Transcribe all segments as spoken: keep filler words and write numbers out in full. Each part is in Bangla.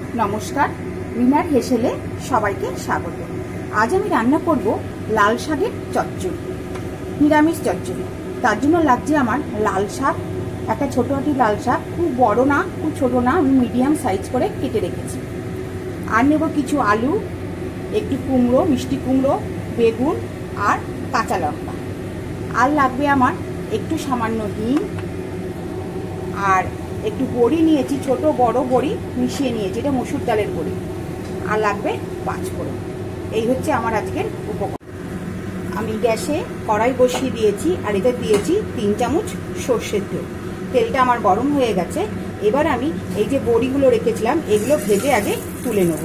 নমস্কার, রিনার হেসেলে সবাইকে স্বাগত। আজ আমি রান্না করব লাল শাকের চচ্চড়ি, নিরামিষ চচ্চড়ি। তার জন্য লাগছে আমার লাল শাক, একটা ছোটো হাঁটি লাল শাক, খুব বড় না খুব ছোটো না, আমি মিডিয়াম সাইজ করে কেটে রেখেছি। আর নেব কিছু আলু, একটু কুমড়ো, মিষ্টি কুমড়ো, বেগুন আর কাঁচা লঙ্কা। আর লাগবে আমার একটু সামান্য হিং, আর একটু বড়ি নিয়েছি, ছোট বড় বড়ি মিশিয়ে নিয়েছি, এটা মসুর ডালের বড়ি। আর লাগবে পাঁচফোড়ন। এই হচ্ছে আমার আজকের উপকরণ। আমি গ্যাসে কড়াই বসিয়ে দিয়েছি, আর এতে দিয়েছি তিন চামচ সর্ষের তেল। তেলটা আমার গরম হয়ে গেছে। এবার আমি এই যে বড়িগুলো রেখেছিলাম, এগুলো ভেজে আগে তুলে নেব।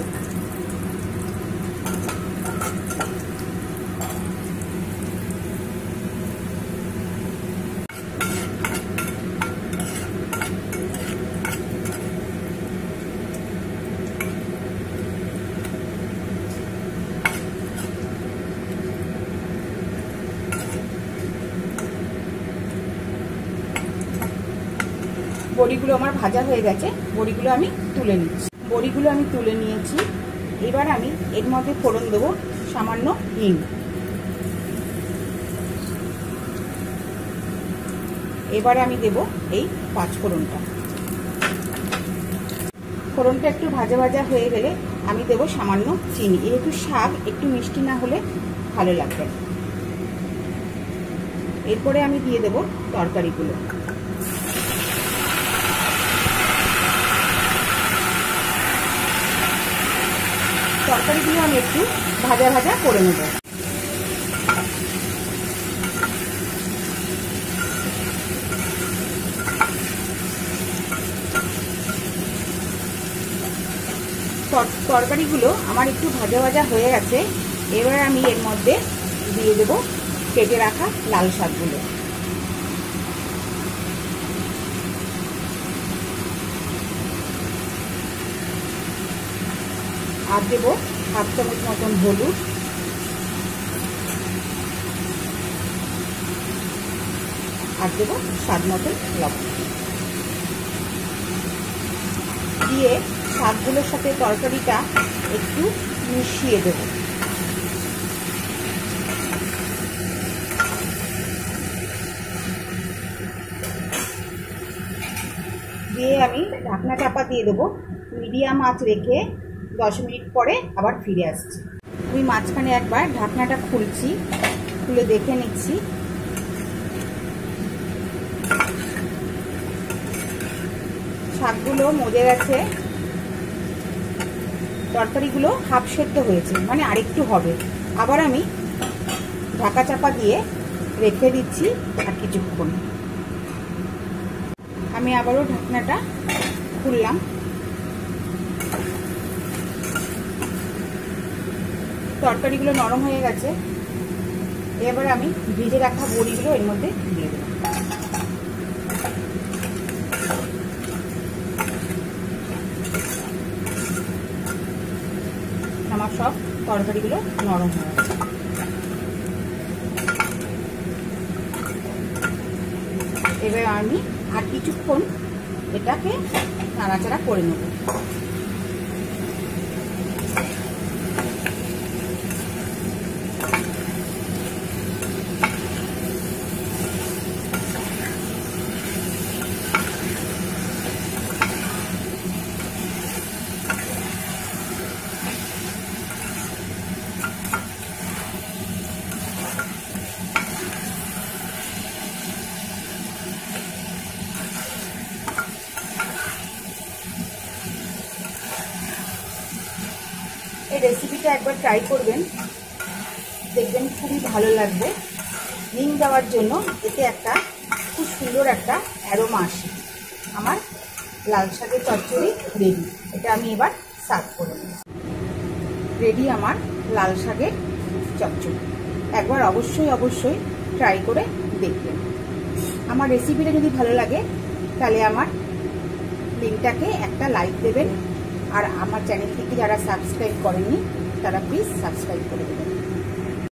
বড়িগুলো আমার ভাজা হয়ে গেছে, বড়িগুলো আমি তুলে নিচ্ছি। বড়িগুলো আমি তুলে নিয়েছি। এবার আমি এর মধ্যে ফোড়ন দেবো সামান্য হিং। এবার আমি দেব এই পাঁচফোড়নটা। ফোড়নটা একটু ভাজা ভাজা হয়ে গেলে আমি দেব সামান্য চিনি। যেহেতু শাক একটু মিষ্টি না হলে ভালো লাগবে। এরপরে আমি দিয়ে দেব তরকারিগুলো। তরকারিগুলো আমি একটু ভাজা ভাজা করে নেব। তরকারিগুলো আমার একটু ভাজা ভাজা হয়ে গেছে। এবার আমি এর মধ্যে দিয়ে দেব কেটে রাখা লাল শাকগুলো। আর দেবো হাফ চামচ মতন হলুদ, আর দেবো স্বাদ মতন লবণ। দিয়ে শাকগুলোর সাথে তরকারিটা একটু মিশিয়ে দেব। দিয়ে আমি ঢাকনা চাপা দিয়ে দেবো। মিডিয়াম আঁচ রেখে দশ মিনিট পরে আবার ফিরে আসছি। আমি মাঝখানে একবার ঢাকনাটা খুলছি, খুলে দেখে নিচ্ছি। শাকগুলো মজে গেছে, তরকারিগুলো হাফ সেদ্ধ হয়েছে, মানে আরেকটু হবে। আবার আমি ঢাকা চাপা দিয়ে রেখে দিচ্ছি আর কিছুক্ষণ। আমি আবারও ঢাকনাটা খুললাম। তরকারিগুলো নরম হয়ে গেছে। এবার আমি ভিজে রাখা বড়িগুলো এর মধ্যে দিয়ে দেব। আমার সব তরকারিগুলো নরম হয়ে গেছে। এবার আমি আর কিছুক্ষণ এটাকে নাড়াচাড়া করে নেব। এই রেসিপিটা একবার ট্রাই করবেন, দেখবেন খুবই ভালো লাগবে। হিং দেওয়ার জন্য এতে একটা খুব সুন্দর একটা অ্যারোমা আসে। আমার লাল শাকের চচ্চড়ি রেডি। এটা আমি এবার সার্ভ করে নেব। রেডি আমার লাল শাকের চচ্চড়ি। একবার অবশ্যই অবশ্যই ট্রাই করে দেখবেন। আমার রেসিপিটা যদি ভালো লাগে তাহলে আমার লিঙ্কটাকে একটা লাইক দেবেন। আর আমার চ্যানেলটিকে যারা সাবস্ক্রাইব করেননি তারা প্লিজ সাবস্ক্রাইব করে দেবেন।